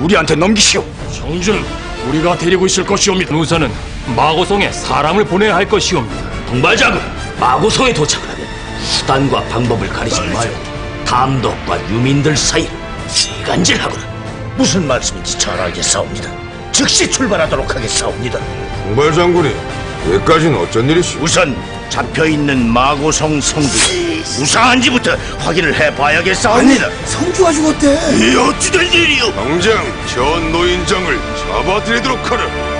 우리한테 넘기시오. 정준, 우리가 데리고 있을 것이옵니다. 우선은 마고성에 사람을 보내야 할 것이옵니다. 통발장군, 마고성에 도착을 하면 수단과 방법을 가리지 마요. 담덕과 유민들 사이를 시간질하거라. 무슨 말씀인지 잘 알겠사옵니다. 즉시 출발하도록 하겠사옵니다. 통발 장군이 여기까지는 어쩐 일이시오? 우선 잡혀있는 마고성 성들이 무사한지부터 확인을 해봐야겠사옵니다. 성주가 죽었대. 이 어찌된 일이오? 당장 전 노인장을 잡아들이도록 하라.